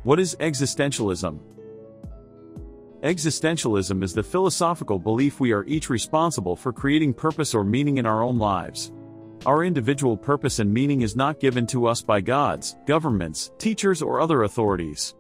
What is existentialism? Existentialism is the philosophical belief we are each responsible for creating purpose or meaning in our own lives. Our individual purpose and meaning is not given to us by gods, governments, teachers or other authorities.